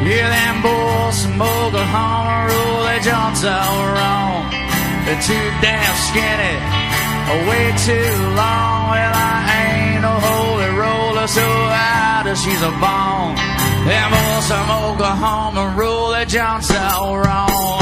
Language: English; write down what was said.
Yeah, them boys from Oklahoma rule their joints all wrong. They're too damn skinny, way too long. Well, I ain't no holy roller, so out as she's a bone. Them boys from Oklahoma rule their joints all wrong.